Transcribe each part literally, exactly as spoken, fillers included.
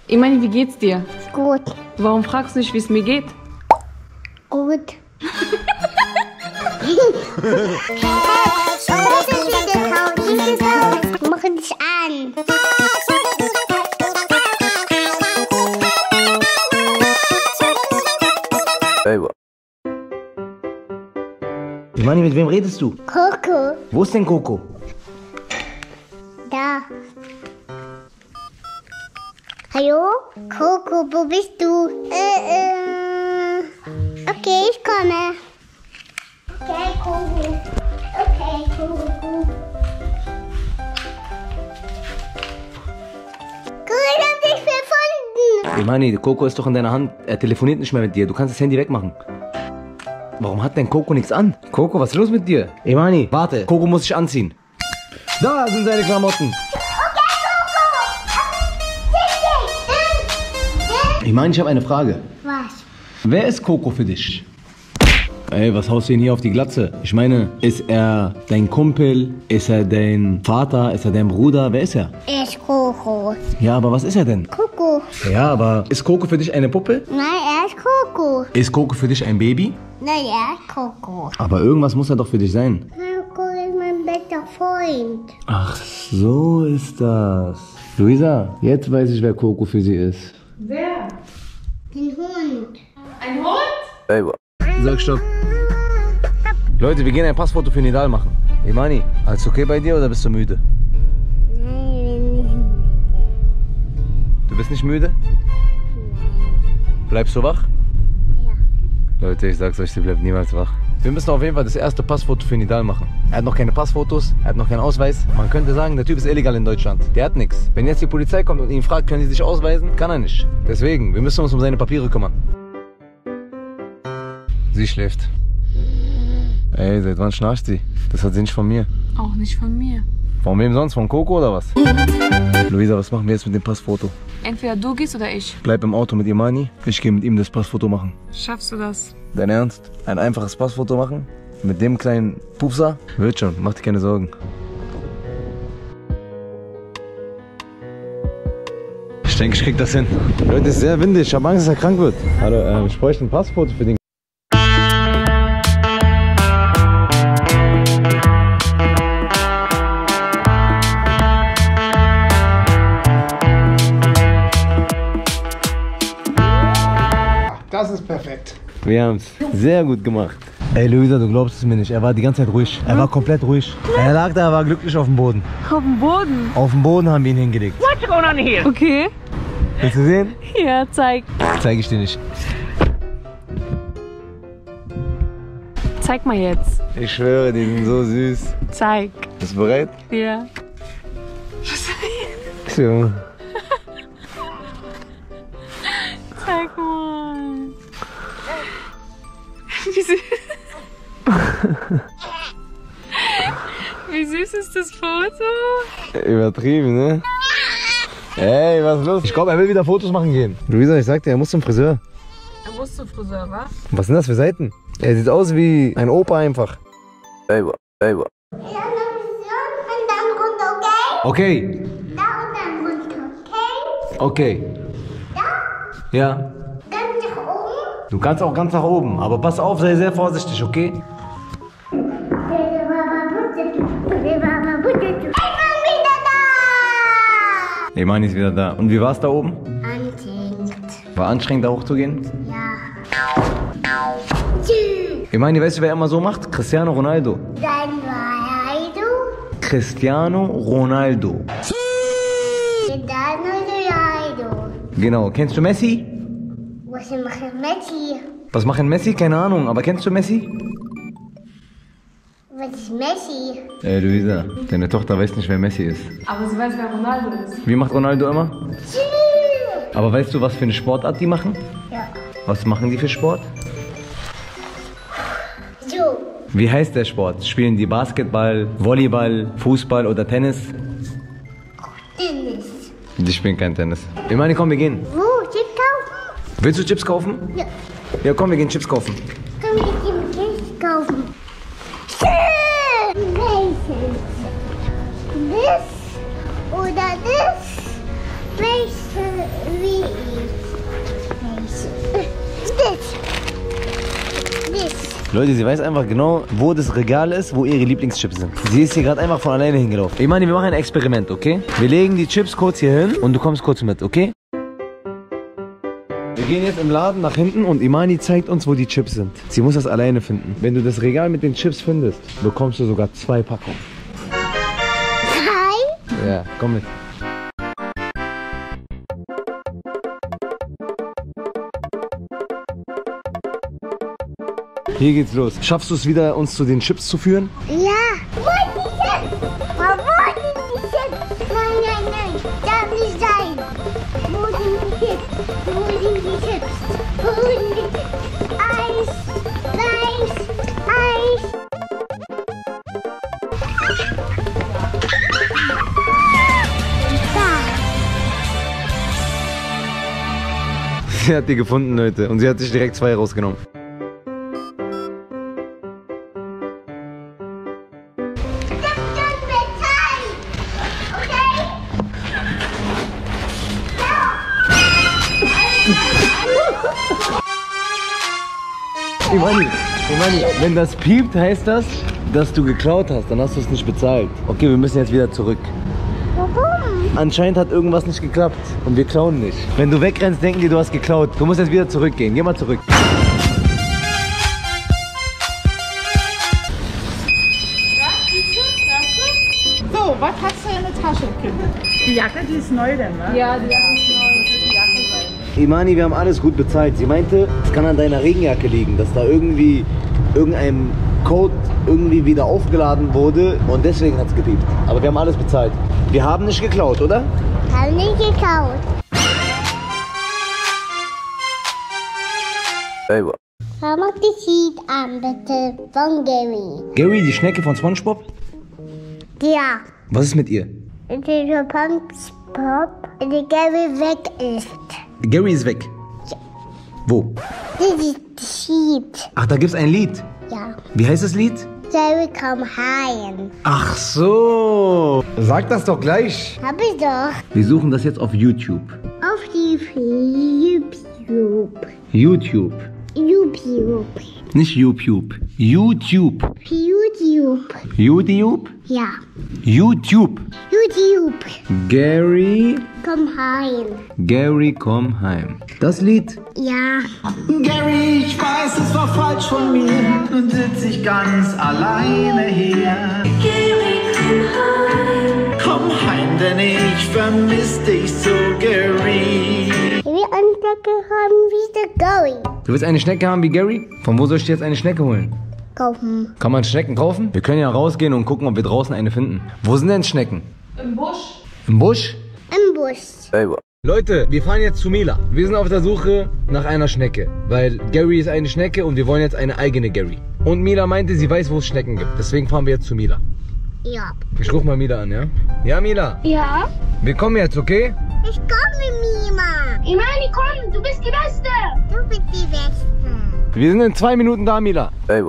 Imani, wie geht's dir? Gut. Warum fragst du nicht, wie es mir geht? Gut. Mach dich an. Imani, mit wem redest du? Coco. Wo ist denn Coco? Da. Hallo? Coco, wo bist du? Äh, äh. Okay, ich komme. Okay, Coco. Okay, Coco. Coco, ich hab dich gefunden. Imani, Coco ist doch in deiner Hand. Er telefoniert nicht mehr mit dir. Du kannst das Handy wegmachen. Warum hat denn Coco nichts an? Coco, was ist los mit dir? Imani, warte. Coco muss sich anziehen. Da sind seine Klamotten. Imani, ich habe eine Frage. Was? Wer ist Coco für dich? Ey, was haust du denn hier auf die Glatze? Ich meine, ist er dein Kumpel? Ist er dein Vater? Ist er dein Bruder? Wer ist er? Er ist Coco. Ja, aber was ist er denn? Coco. Ja, aber ist Coco für dich eine Puppe? Nein, er ist Coco. Ist Coco für dich ein Baby? Nein, er ist Coco. Aber irgendwas muss er doch für dich sein. Coco ist mein bester Freund. Ach, so ist das. Luisa, jetzt weiß ich, wer Coco für sie ist. Wer? Den Hund. Ein Hund? Ey, sag stopp. Leute, wir gehen ein Passfoto für Nidal machen. Imani, alles okay bei dir oder bist du müde? Nein, Du bist nicht müde? Bleibst du wach? ja. Leute, ich sag's euch, sie bleibt niemals wach. Wir müssen auf jeden Fall das erste Passfoto für Nidal machen. Er hat noch keine Passfotos, er hat noch keinen Ausweis. Man könnte sagen, der Typ ist illegal in Deutschland. Der hat nichts. Wenn jetzt die Polizei kommt und ihn fragt, können Sie sich ausweisen, kann er nicht. Deswegen, wir müssen uns um seine Papiere kümmern. Sie schläft. Ey, seit wann schnarcht sie? Das hat sie nicht von mir. Auch nicht von mir. Von wem sonst? Von Coco oder was? Luisa, was machen wir jetzt mit dem Passfoto? Entweder du gehst oder ich. Bleib im Auto mit Imani. Ich gehe mit ihm das Passfoto machen. Schaffst du das? Dein Ernst? Ein einfaches Passfoto machen? Mit dem kleinen Pupser? Wird schon, mach dir keine Sorgen. Ich denke, ich krieg das hin. Leute, es ist sehr windig. Ich habe Angst, dass er krank wird. Hallo, ähm, ich bräuchte ein Passfoto für den. Das ist perfekt. Wir haben es sehr gut gemacht. Ey Luisa, du glaubst es mir nicht. Er war die ganze Zeit ruhig. Er war komplett ruhig. Er lag da, er war glücklich auf dem Boden. Auf dem Boden? Auf dem Boden haben wir ihn hingelegt. What's going on here? Okay. Willst du sehen? Ja, zeig. Zeige ich dir nicht. Zeig mal jetzt. Ich schwöre, die sind so süß. Zeig. Bist du bereit? Ja. So. Zeig mal. Wie süß. Wie süß ist das Foto? Übertrieben, ne? Ey, was ist los? Ich glaube, er will wieder Fotos machen gehen. Luisa, ich sagte, er muss zum Friseur. Er muss zum Friseur, was? Was sind das für Seiten? Er sieht aus wie ein Opa einfach. Ey, ey. Und dann runter, okay? Okay. Da und dann runter, okay? Okay. Da, Ja. dann nach oben. Du kannst auch ganz nach oben, aber pass auf, sei sehr vorsichtig, okay? Ich bin wieder da! Imani ist wieder da. Und wie war es da oben? Anstrengend. War anstrengend, da hochzugehen? Ja. Tschüss. Imani, weißt du, wer immer so macht? Cristiano Ronaldo. Dann war du. Cristiano Ronaldo. Dann Ronaldo. Genau. Kennst du Messi? Was macht Messi? Was machen Messi? Keine Ahnung. Aber kennst du Messi? Was ist Messi? Ey, Luisa, deine Tochter weiß nicht, wer Messi ist. Aber sie weiß, wer Ronaldo ist. Wie macht Ronaldo immer? Tschüss. Aber weißt du, was für eine Sportart die machen? Ja. Was machen die für Sport? So. Wie heißt der Sport? Spielen die Basketball, Volleyball, Fußball oder Tennis? Tennis. Die spielen kein Tennis. Imani, komm, wir gehen. Wo? Chips kaufen? Willst du Chips kaufen? Ja. Ja, komm, wir gehen Chips kaufen. Komm, ich geh Chips kaufen. Welches? Das oder das? Welches? Wie Leute, sie weiß einfach genau, wo das Regal ist, wo ihre Lieblingschips sind. Sie ist hier gerade einfach von alleine hingelaufen. Ich meine, wir machen ein Experiment, okay? Wir legen die Chips kurz hier hin und du kommst kurz mit, okay? Wir gehen jetzt im Laden nach hinten und Imani zeigt uns, wo die Chips sind. Sie muss das alleine finden. Wenn du das Regal mit den Chips findest, bekommst du sogar zwei Packungen. Hi. Ja, komm mit. Hier geht's los. Schaffst du es wieder, uns zu den Chips zu führen? Ja. Wo ist die Chips? Wo sind die Chips? Nein, nein, nein. Darf nicht sein. Wo sind die Chips? Wo sind die Chips? Wo sind die Chips? Eis, Eis, Eis. Da. Sie hat die gefunden, Leute. Und sie hat sich direkt zwei rausgenommen. Imani, Imani, wenn das piept, heißt das, dass du geklaut hast. Dann hast du es nicht bezahlt. Okay, wir müssen jetzt wieder zurück. Warum? Anscheinend hat irgendwas nicht geklappt und wir klauen nicht. Wenn du wegrennst, denken die, du hast geklaut. Du musst jetzt wieder zurückgehen. Geh mal zurück. So, was hast du in der Tasche, Kind? Die Jacke, die ist neu denn, ne? Ja, die Jacke ist neu. Imani, wir haben alles gut bezahlt. Sie meinte, es kann an deiner Regenjacke liegen, dass da irgendwie irgendein Code irgendwie wieder aufgeladen wurde und deswegen hat es gepiept. Aber wir haben alles bezahlt. Wir haben nicht geklaut, oder? Hab nicht gekauft. Hey, Schau mal die Sheet an, bitte, von Gary. Gary, die Schnecke von SpongeBob? Ja. Was ist mit ihr? Und der SpongeBob, der Gary weg ist. Gary ist weg. Ja. Wo? Das ist die Sheet. Ach, da gibt's ein Lied. Ja. Wie heißt das Lied? Gary, komm heim. Ach so. Sag das doch gleich. Hab ich doch. Wir suchen das jetzt auf YouTube. Auf die YouTube. YouTube. YouTube. Nicht YouTube. YouTube. YouTube. YouTube? Ja. YouTube. YouTube. Gary. Komm heim. Gary, komm heim. Das Lied? Ja. Gary, ich weiß, es war falsch von mir. Nun sitz ich ganz alleine hier. Gary, komm heim. Komm heim, denn ich vermiss dich so, Gary. Wir Anstecke haben wieder Gary. Du willst eine Schnecke haben wie Gary? Von wo soll ich dir jetzt eine Schnecke holen? Kaufen. Kann man Schnecken kaufen? Wir können ja rausgehen und gucken, ob wir draußen eine finden. Wo sind denn Schnecken? Im Busch. Im Busch? Im Bus. Leute, wir fahren jetzt zu Mila. Wir sind auf der Suche nach einer Schnecke, weil Gary ist eine Schnecke und wir wollen jetzt eine eigene Gary. Und Mila meinte, sie weiß, wo es Schnecken gibt. Deswegen fahren wir jetzt zu Mila. Ja. Ich rufe mal Mila an, ja? Ja, Mila. Ja? Wir kommen jetzt, okay? Ich komme, Mima. Imani, komm, du bist die Beste. Du bist die Beste. Wir sind in zwei Minuten da, Mila. Imani.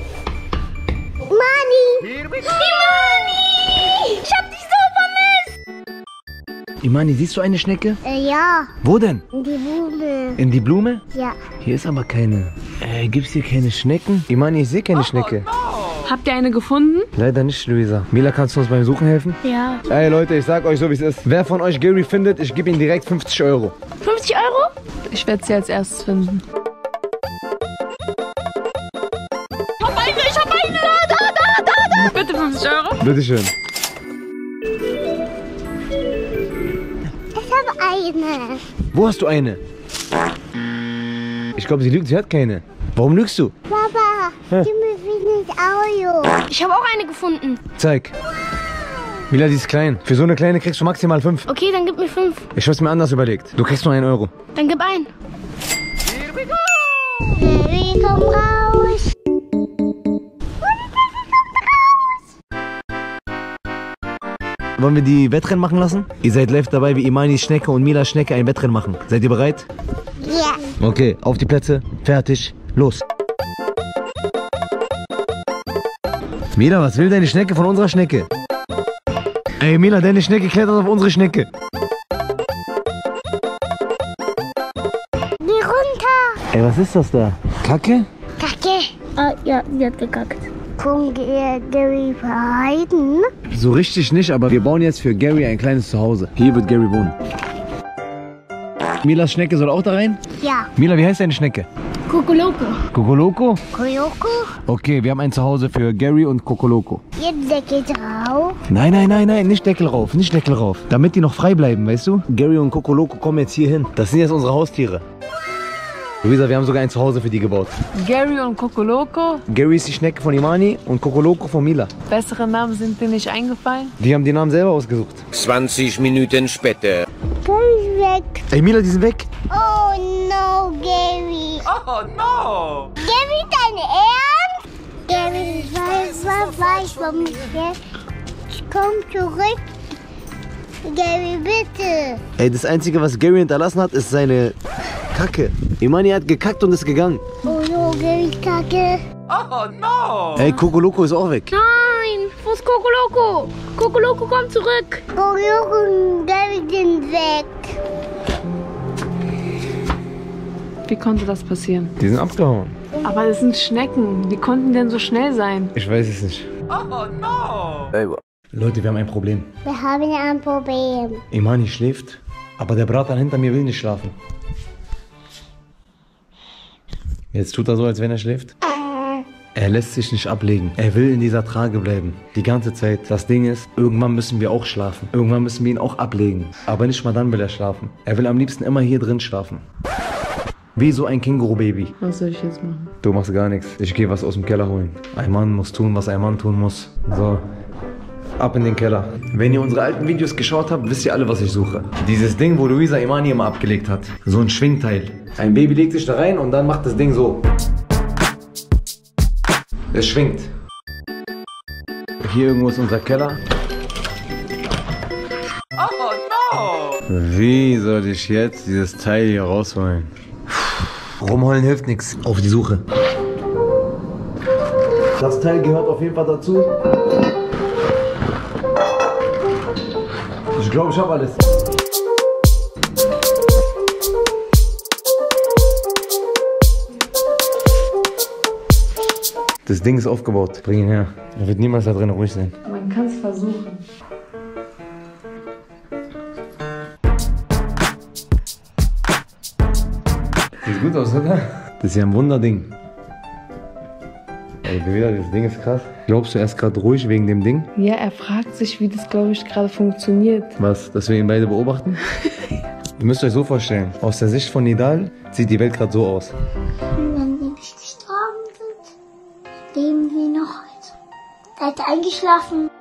Imani. Ich hab dich so vermisst. Imani, siehst du eine Schnecke? Äh, ja. Wo denn? Die Blume. In die Blume? Ja. Hier ist aber keine. Äh, gibt's hier keine Schnecken? Imani, ich sehe keine Schnecke. Habt ihr eine gefunden? Leider nicht, Luisa. Mila, kannst du uns beim Suchen helfen? Ja. Ey Leute, ich sag euch so wie es ist. Wer von euch Gary findet, ich gebe ihm direkt fünfzig Euro. fünfzig Euro? Ich werde sie als erstes finden. Ich hab eine, ich hab eine! Da, da, da, da, da! Bitte fünfzig Euro. Bitteschön. Ich habe eine. Wo hast du eine? Ich glaube, sie lügt, sie hat keine. Warum lügst du? Papa, Hä? gib mir wenig Euro. Ich habe auch eine gefunden. Zeig. Mila, die ist klein. Für so eine kleine kriegst du maximal fünf. Okay, dann gib mir fünf. Ich hab's mir anders überlegt. Du kriegst nur einen Euro. Dann gib ein. Gary, komm raus. Wollen wir die Wettrennen machen lassen? Ihr seid live dabei, wie Imanis Schnecke und Milas Schnecke ein Wettrennen machen. Seid ihr bereit? Ja. Okay, auf die Plätze. Fertig. Los. Mila, was will deine Schnecke von unserer Schnecke? Ey, Mila, deine Schnecke klettert auf unsere Schnecke. Geh runter. Ey, was ist das da? Kacke? Kacke. Ah, ja, sie hat gekackt. Kommt ihr Gary verhalten? So richtig nicht, aber wir bauen jetzt für Gary ein kleines Zuhause. Hier wird Gary wohnen. Milas Schnecke soll auch da rein? Ja. Mila, wie heißt deine Schnecke? Kokoloko. Kokoloko? Kokoloko? Okay, wir haben ein Zuhause für Gary und Kokoloko. Jetzt Deckel drauf. Nein, nein, nein, nein, nicht Deckel rauf, nicht Deckel rauf. Damit die noch frei bleiben, weißt du? Gary und Kokoloko kommen jetzt hier hin. Das sind jetzt unsere Haustiere. Luisa, wir haben sogar ein Zuhause für die gebaut. Gary und Kokoloko. Gary ist die Schnecke von Imani und Kokoloko von Mila. Bessere Namen sind dir nicht eingefallen? Die haben die Namen selber ausgesucht. zwanzig Minuten später. Gary weg. Ey, Mila, die sind weg. Oh no, Gary. Oh no! Gary, dein Ernst? Gary, ich weiß, was weiß von mir. Ich komm zurück. Gary, bitte. Ey, das Einzige, was Gary hinterlassen hat, ist seine Kacke. Imani hat gekackt und ist gegangen. Oh no, Gary, Kacke. Oh no! Ey, Kokoloko ist auch weg. Nein, wo ist Kokoloko? Kokoloko, komm zurück. Kokoloko und Gary sind weg. Wie konnte das passieren? Die sind abgehauen. Aber es sind Schnecken. Wie konnten denn so schnell sein? Ich weiß es nicht. Oh no! Ey, Leute, wir haben ein Problem. Wir haben ein Problem. Imani schläft, aber der Bratan hinter mir will nicht schlafen. Jetzt tut er so, als wenn er schläft. Er lässt sich nicht ablegen. Er will in dieser Trage bleiben. Die ganze Zeit. Das Ding ist, irgendwann müssen wir auch schlafen. Irgendwann müssen wir ihn auch ablegen. Aber nicht mal dann will er schlafen. Er will am liebsten immer hier drin schlafen. Wie so ein Känguru-Baby. Was soll ich jetzt machen? Du machst gar nichts. Ich gehe was aus dem Keller holen. Ein Mann muss tun, was ein Mann tun muss. So. Ab in den Keller. Wenn ihr unsere alten Videos geschaut habt, wisst ihr alle, was ich suche. Dieses Ding, wo Luisa Imani immer abgelegt hat. So ein Schwingteil. Ein Baby legt sich da rein und dann macht das Ding so. Es schwingt. Hier irgendwo ist unser Keller. Oh no! Wie soll ich jetzt dieses Teil hier rausholen? Rumholen hilft nichts. Auf die Suche. Das Teil gehört auf jeden Fall dazu. Ich glaube, ich habe alles. Das Ding ist aufgebaut. Bring ihn her. Er wird niemals da drin ruhig sein. Man kann es versuchen. Sieht gut aus, oder? Das ist ja ein Wunderding. Ey, wieder, das Ding ist krass. Glaubst du, er ist gerade ruhig wegen dem Ding? Ja, er fragt sich, wie das, glaube ich, gerade funktioniert. Was? Dass wir ihn beide beobachten? Ihr müsst euch so vorstellen, aus der Sicht von Nidal sieht die Welt gerade so aus. Wenn wir nicht gestorben sind, leben wir noch heute. Er hat eingeschlafen.